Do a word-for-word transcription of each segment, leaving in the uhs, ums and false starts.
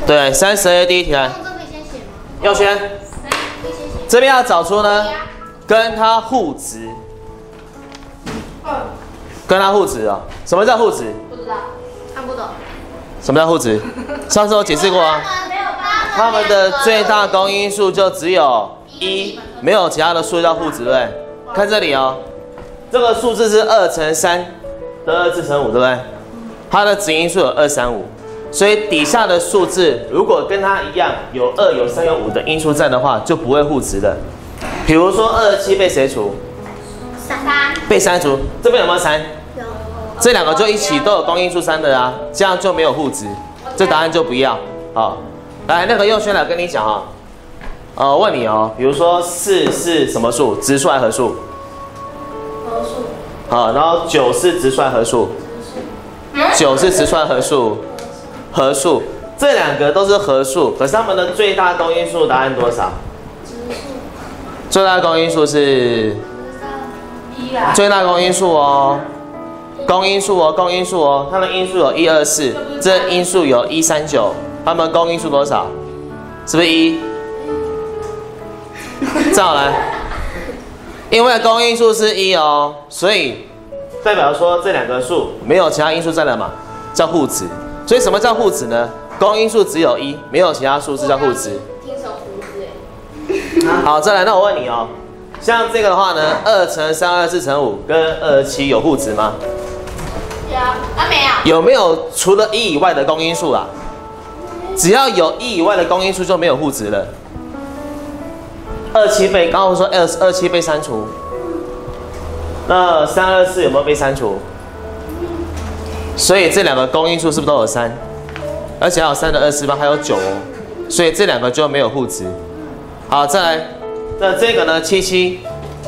对，三十页第一题来。佑轩，这边要找出呢，跟它互质，跟它互质哦。什么叫互质？ 不知道，看不懂。 什么叫互质？上次我解释过啊。它们的最大公因数就只有一，没有其他的数叫互质，对不对？看这里哦，这个数字是二乘三得二次乘五，对不对？它的质因数有二、三、五。所以底下的数字如果跟它一样有二、有三、有五的因数在的话，就不会互质的。比如说二十七被谁除？ 三。 被三除，这边有没有三？ 有。 这两个就一起都有公因数三的啊，这样就没有互质，这答案就不要。好，来那个佑轩来跟你讲啊，呃，我问你哦，比如说四是什么数？质数还是合数？ 合数。 好，然后九是质数还是合数？九是质数还是合数？合数，这两个都是合数，可是它们的最大公因数答案多少？最大公因数是最大公因数哦，公因数哦，公因数哦，它的因数有一二四，这因数有一三九，它们公因数多少？是不是一？再来，因为公因数是一哦，所以代表说这两个数没有其他因数在了嘛，叫互质。所以什么叫互质呢？公因数只有一，没有其他数字叫互质。 听成胡子哎。 好，再来，那我问你哦，像这个的话呢，二乘三、二四乘五跟二十七有互质吗？ 有啊，没有。 有没有除了一以外的公因数啊？只要有一以外的公因数就没有互质了。二七被刚刚我说二二七被删除，那三二四有没有被删除？所以这两个公因数是不是都有三？而且还有三的二次方，还有九哦，所以这两个就没有互质。好，再来，那这个呢？七七，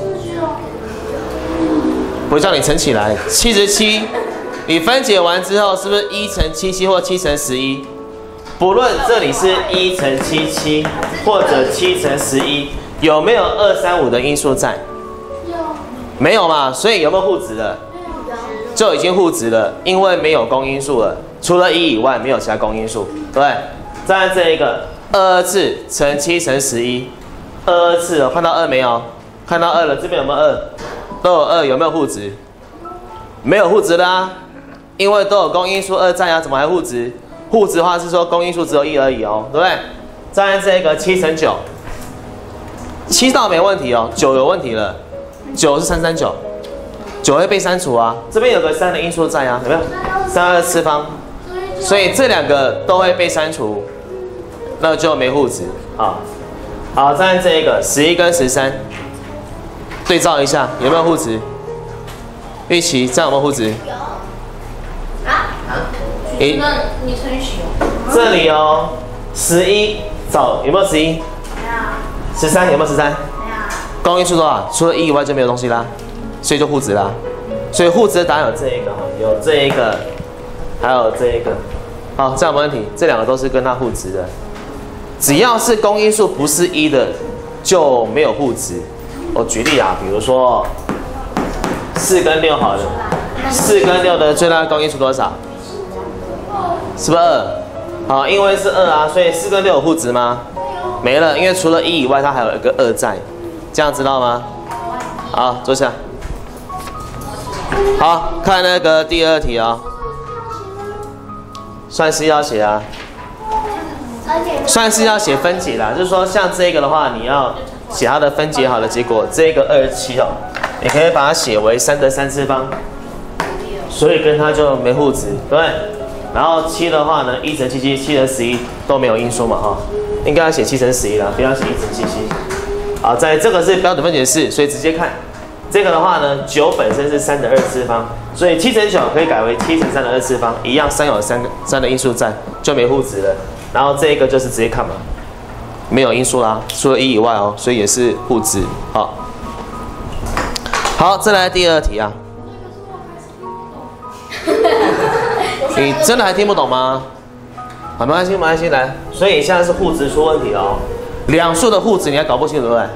我叫你乘起来，七十七，你分解完之后是不是一乘七七或七乘十一？不论这里是一乘七七或者七乘十一，有没有二三五的因数在？有，没有嘛？所以有没有互质的？就已经互质了，因为没有公因数了，除了一以外没有其他公因数，对不对？再来这一个二二次乘七乘十一，二二次哦，看到二没有？看到二了，这边有没有二？都有二，有没有互质？没有互质的啊，因为都有公因数二在啊，怎么还互质？互质的话是说公因数只有一而已哦，对不对？再来这个七乘九，七倒没问题哦，九有问题了，九是三三九。九会被删除啊，这边有个三的因数在啊，有没有？三二次方，所以这两个都会被删除，那就没互质。好，好，再看这一个十一跟十三，对照一下有没有互质？预期这样有没有互质？ 有。啊？ 诶， 那你乘以十。 这里哦，十一找有没有十一？ 没有。 十三有没有十三？ 没有。 公因数多少？除了一以外就没有东西啦。所以就互质啦，所以互质的答案有这一个哈，有这一个，还有这一个，好，这样没问题，这两个都是跟它互质的，只要是公因数不是一的就没有互质。我举例啊，比如说四跟六好了，四跟六的最大公因数多少？是不是二？好，因为是二啊，所以四跟六有互质吗？没了，因为除了一以外，它还有一个二在，这样知道吗？好，坐下。好，看那个第二题啊、哦，算式要写啊，算式要写分解啦，就是说像这个的话，你要写它的分解好的结果，这个二十七哦，你可以把它写为三的三次方，所以跟它就没互质，对不对？然后七的话呢，一乘七七，七乘十一都没有因数嘛哈、哦，应该要写七乘十一啦，不要写一乘七七。好，在这个是标准分解式，所以直接看。这个的话呢，九本身是三的二次方，所以七乘九可以改为七乘三的二次方，一样三有三个三的因数在，就没互质了。然后这个就是直接看嘛，没有因数啦，除了一以外哦，所以也是互质。好，好，再来第二题啊。你真的还听不懂吗？好，没关系，没关系，来。所以现在是互质出问题了哦，两数的互质你还搞不清楚对不对？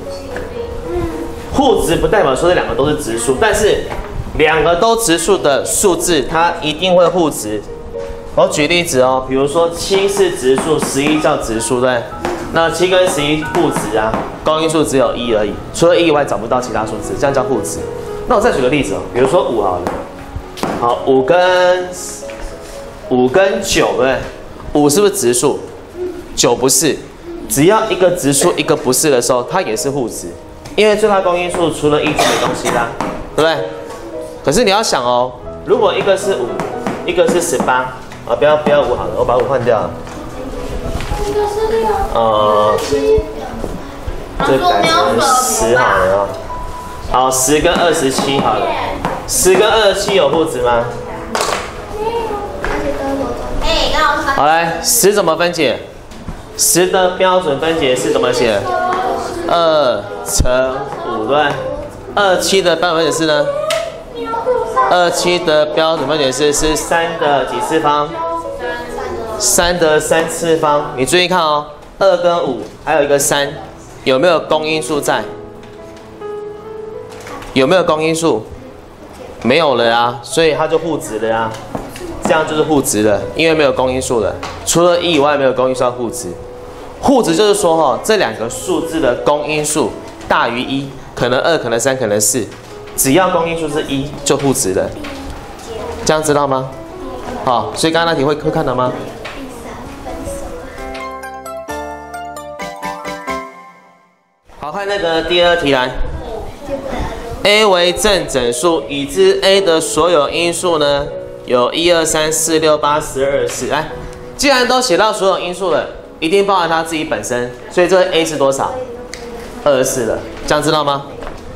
互质不代表说这两个都是质数，但是两个都质数的数字，它一定会互质， 我举例子哦，比如说七是质数，十一叫质数，对不对？那七跟十一互质啊，公因数只有一而已，除了一以外找不到其他数字，这样叫互质。那我再举个例子哦，比如说五好了，好，五跟五跟九，对不对？五是不是质数？九不是，只要一个质数一个不是的时候，它也是互质，因为最大公因数除了一就没东西啦，对不对？可是你要想哦，如果一个是五，一个是十八，啊，不要不要五好了，我把五换掉了。 一个是六， 呃，这改成十好了啊。好，十跟二十七好了，十跟二十七有互质吗？ 哎，刚好好来，十怎么分解？十的标准分解是怎么写？二乘五，对。二七的标准分解是呢？二七的标准分解是是三的几次方？三的三次方。你注意看哦，二跟五还有一个三，有没有公因数在？有没有公因数？没有了呀，所以它就互质了呀。这样就是互质了，因为没有公因数了，除了一以外没有公因数要互质。互质就是说哈，这两个数字的公因数大于一，可能二，可能三，可能四，只要公因数是一就互质了。这样知道吗？好，所以刚刚那题会会看到吗？好，看那个第二题来。A 为正整数，已知 A 的所有因数呢有一二三四六八十二十。来，既然都写到所有因数了，一定包含它自己本身，所以这个 A 是多少？二十四了，这样知道吗？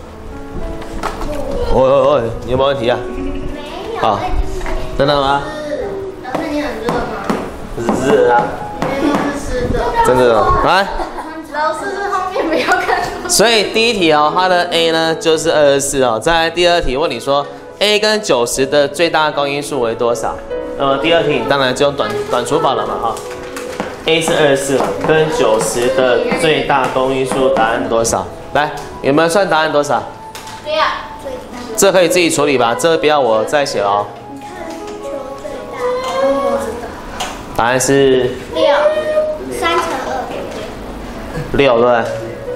哦哦哦，你有没有问题啊？ 没有。 好，真的吗？ 老师你很热吗？ 热啊。 没有是湿的。 真的哦，来。 老师是后面不要看。 所以第一题哦，它的 A 呢就是二十四哦。再来第二题问你说 A 跟九十的最大公因数为多少？那么第二题你当然就用短短除法了嘛哈。A 是二十四跟九十的最大公因数答案多少？来，你们算答案多少？ 对呀， 这可以自己处理吧，这不要我再写哦。答案是六，三乘二。 六对不对？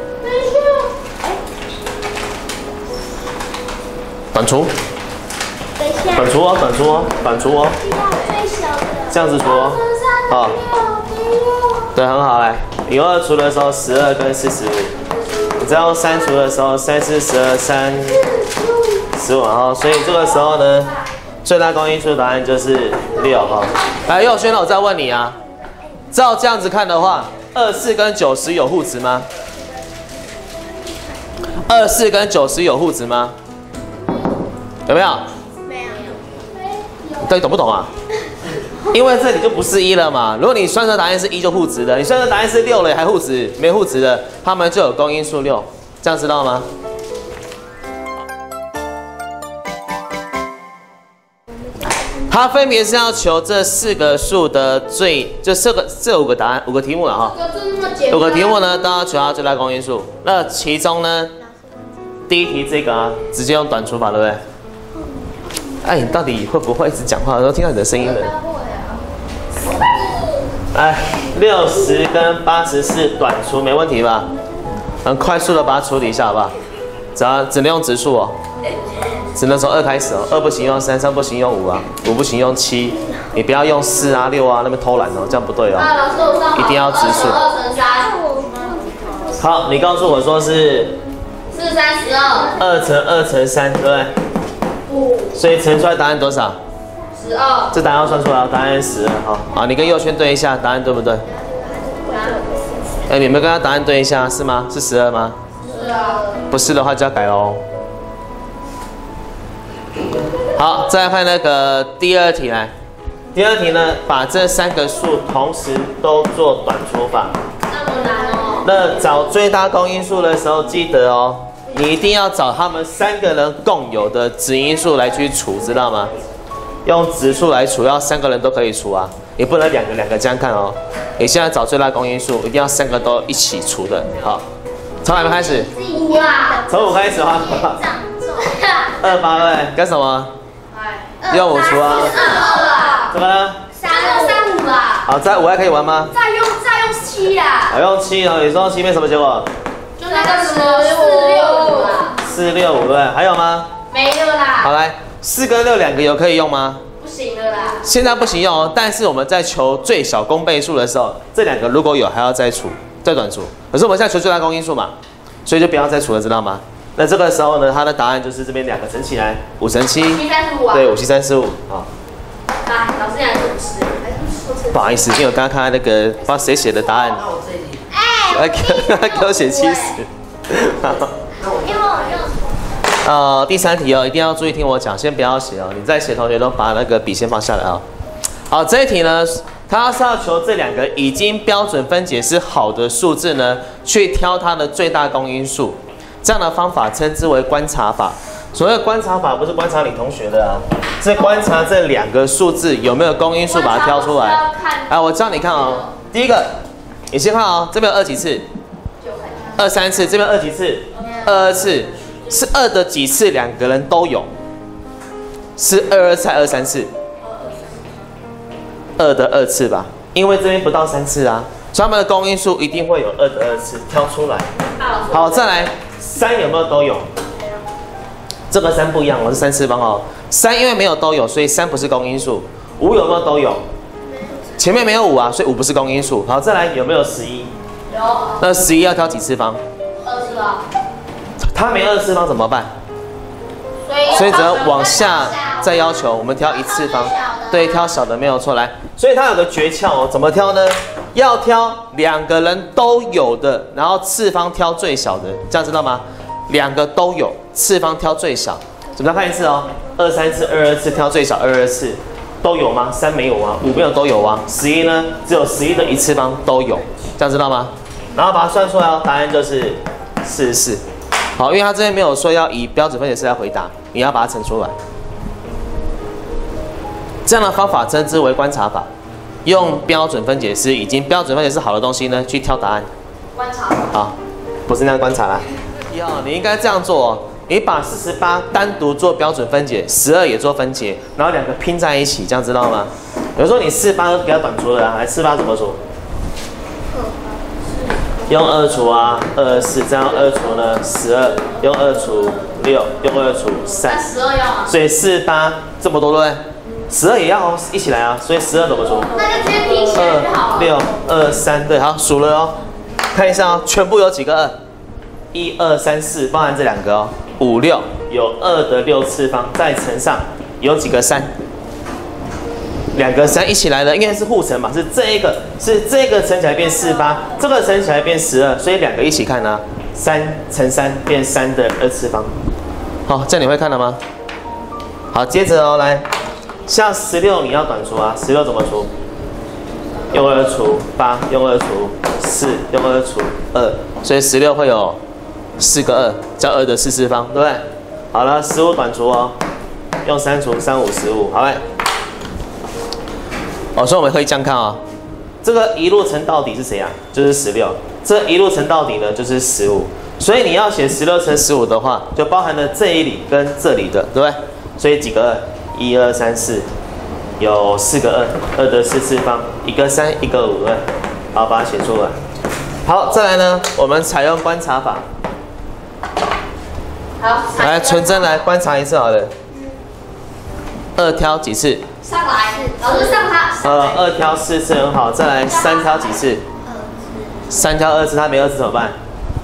短除，短除哦，短除哦，短除哦，这样子除哦，好，对，很好来。以后除的时候，十二跟四十五，你再用三除的时候，三四十二，三十五哈，所以这个时候呢，最大公因数答案就是六哈。来，佑轩，我再问你啊，照这样子看的话，二四跟九十有互质吗？二四跟九十有互质吗？有没有？ 没有。 你到底懂不懂啊？因为这里就不是一了嘛。如果你算出答案是一就互质的，你算出答案是六了还互质，没互质的，它们就有公因数六，这样知道吗？它分别是要求这四个数的最，就这个这五个答案，五个题目了哈。五个题目呢都要求它最大公因数。那其中呢，第一题这个啊，直接用短除法，对不对？哎，你到底会不会一直讲话？我都听到你的声音了。哎，六十跟八十四短除没问题吧？很快速的把它处理一下，好不好？只要只能用直数哦，只能从二开始哦，二不行用三，三不行用五啊，五不行用七，你不要用四啊六啊那边偷懒哦，这样不对哦。一定要直数。 二乘三。 好，你告诉我说是四三十二。 二乘二乘三，对不对？ 五。 所以乘出来答案多少？ 十二。 这答案要算出来，答案十二。好，好，你跟右轩对一下，答案对不对？哎，你们跟他答案对一下，是吗？是十二吗？ 是啊。 不是的话就要改喽。好，再来看那个第二题来。第二题呢，把这三个数同时都做短除法。 那么难哦。 那找最大公因数的时候，记得哦，你一定要找他们三个人共有的质因数来去除，知道吗？用质数来除，要三个人都可以除啊，你不能两个两个这样看哦。你现在找最大公因数，一定要三个都一起除的。好，从哪边开始？ 五啊。 从五开始哈。二八对，干什么？用五除啊。 二二。 怎么了？ 三二好，再五还可以玩吗？ 再用再用七啊。 好，用七哦，你说七变什么结果？ 就那个四六五啦。 四六五对不对？还有吗？ 没了啦。 好来，四跟六两个有可以用吗？ 不行了啦。 现在不行用哦，但是我们在求最小公倍数的时候，这两个如果有还要再除，再短除。可是我们现在求最大公因数嘛，所以就不要再除了，知道吗？那这个时候呢，它的答案就是这边两个乘起来，五乘七， 七三十五啊。 对，五七三十五啊。 来，老师你还是五十，还是说成？ 不好意思，因为我刚刚看到那个不知道谁写的答案， 那我这一题， 哎， 给给我写七十。 那我因为我用。 呃，第三题哦，一定要注意听我讲，先不要写哦。你在写，同学都把那个笔先放下来哦。好，这一题呢，它是要求这两个已经标准分解是好的数字呢，去挑它的最大公因数。这样的方法称之为观察法。所谓的观察法，不是观察你同学的啊，是观察这两个数字有没有公因数，把它挑出来。啊，我教你看哦。第一个，你先看哦，这边有二几次？二三次，这边二几次？二二次。是二的几次两个人都有？是二二次还是二三次？二的二次吧，因为这边不到三次啊，所以他们的公因数一定会有二的二次，挑出来。好，再来三有没有都有？这个三不一样，我是三次方哦。三因为没有都有，所以三不是公因数。五有没有都有？前面没有五啊，所以五不是公因数。好，再来有没有十一？ 有。 那十一要挑几次方？ 二十吧。 它没二次方怎么办？ 所以所以只要往下再要求，我们挑一次方，对，挑小的没有错。来，所以它有个诀窍哦，怎么挑呢？要挑两个人都有的，然后次方挑最小的，这样知道吗？两个都有，次方挑最小。怎么样看一次哦？二三次、二二次挑最小，二二次都有吗？三没有啊，五没有都有啊，十一呢只有十一的一次方都有，这样知道吗？然后把它算出来哦，答案就是四十四。好，因为他这边没有说要以标准分解式来回答，你要把它乘出来。这样的方法称之为观察法，用标准分解式已经标准分解式好的东西呢，去挑答案。 观察法。 好，不是那样观察啦。一号，你应该这样做哦，你把四十八单独做标准分解，十二也做分解，然后两个拼在一起，这样知道吗？有时候你四十八比较短除的啊，来四十八怎么除？用二除啊，二四，这样二除呢，十二，用二除六，用二除三， 十二要啊。 所以四八这么多对不对？十二也要哦，一起来啊，所以十二怎么除？ 那就直接拼起来就好了。 二六二三，对，好数了哦，看一下哦，全部有几个二？一二三四，包含这两个哦，五六有二的六次方，再乘上有几个三？两个三一起来的，应该是互乘嘛，是这一个，是这个乘起来变四八，这个乘起来变十二，所以两个一起看啊，三乘三变三的二次方。好，这样你会看了吗？好，接着哦，来，像十六你要短除啊，十六怎么除？用二除八，用二除四，用二除二，所以十六会有四个二，叫二的四次方，对不对？好了，十五短除哦，用三除三五十五，好嘞。哦，所以我们可以这样看啊、哦，这个一路乘到底是谁啊？就是十六。这一路乘到底呢，就是十五。所以你要写十六乘十五的话，就包含了这一里跟这里的，对不对？所以几个二？一二三四，有四个二，二的四次方，一个三，一个五，对。好，把它写出来。好，再来呢，我们采用观察法。 好， 来，纯真来观察一次好了。二挑几次？ 上来，老师上他。 呃，二挑四次很好，再来三挑几次？三挑二次，他没二次怎么办？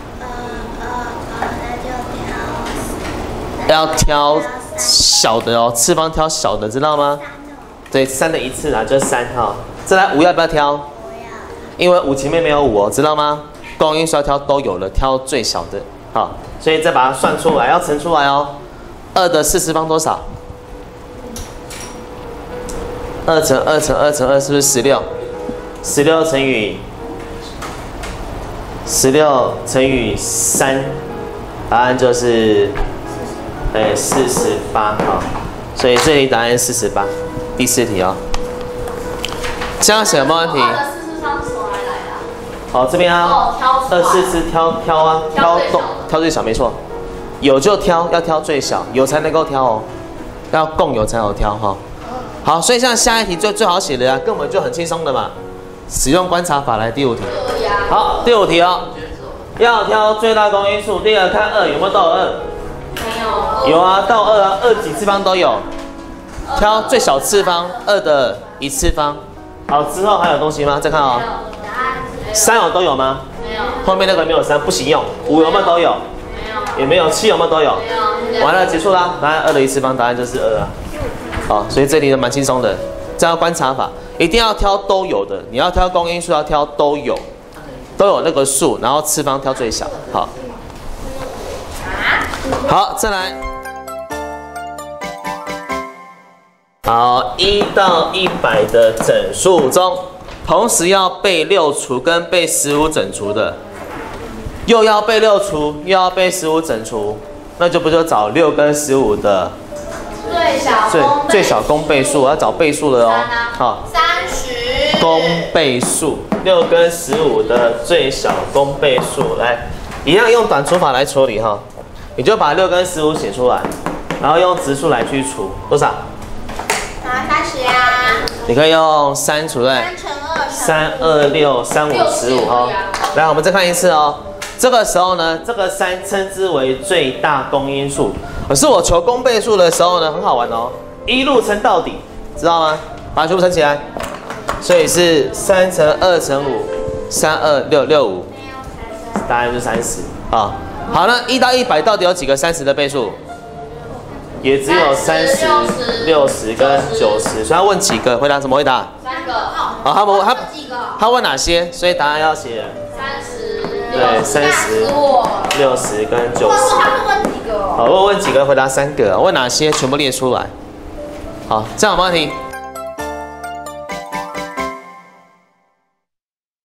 要挑小的哦，次方挑小的，知道吗？对，三的一次啊，就是三哈。再来五要不要挑？不要。因为五前面没有五哦，知道吗？公因数要挑都有了，挑最小的。好，所以再把它算出来，要乘出来哦。二的四次方多少？二乘二乘二乘二是不是十六？十六乘以十六乘以三，答案就是哎四十八哈。所以这里答案四十八。第四题哦。这样写有没有问题？好，这边啊，二四次挑挑啊，挑动挑最小没错。有就挑，要挑最小，有才能够挑哦，要共有才有挑哈。好，所以像下一题最最好写的啊，根本就很轻松的嘛。 使用观察法来第五题。 可以啊。 好，第五题哦，要挑最大公因数。第二，看二有没有倒二？ 没有。 有啊，倒二啊，二几次方都有。挑最小次方，二的一次方。好，之后还有东西吗？再看哦。三有都有吗？ 没有。 后面那个没有三，不行用。五有没有都有？ 没有。 也没有。七有没有都有？ 没有。 完了，结束啦。答案二的一次方，答案就是二啊。好，所以这题都蛮轻松的。这样观察法，一定要挑都有的。你要挑公因数，要挑都有，都有那个数，然后次方挑最小。好。好，再来。好，一到一百的整数中，同时要被六除跟被十五整除的，又要被六除，又要被十五整除，那就不就找六跟十五的最小最最小公倍数，要找倍数了哦。好， 三十公倍数，六跟十五的最小公倍数，来，一样用短除法来处理哈。你就把六跟十五写出来，然后用质数来去除，多少？ 啊，三十呀。 你可以用三除对， 三乘二。 三二六三五十五哈。来，我们再看一次哦。这个时候呢，这个三称之为最大公因数。可是我求公倍数的时候呢，很好玩哦，一路乘到底，知道吗？把它全部乘起来，所以是三乘二乘五，三二六六五，答案就是三十啊。好，那一到一百到底有几个三十的倍数？也只有三十、六十跟九十，所以要问几个？回答什么回答？ 三个。 哦，他问他几个？ 他问哪些？所以答案要写三十。 对，三十、六十跟九十。 他是问几个？ 好，问问几个？回答三个。问哪些？全部列出来。好，这样有没有问题？